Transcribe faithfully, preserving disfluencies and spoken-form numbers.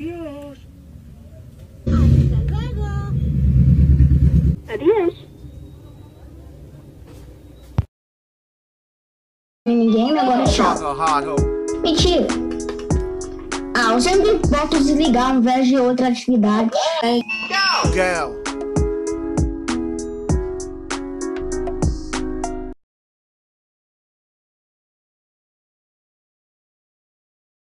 Adiós. Hasta luego. Adiós. Ninguém, agora é chato. Mentira. Ah, eu sempre boto desligar ao invés de outra atividade. Gal.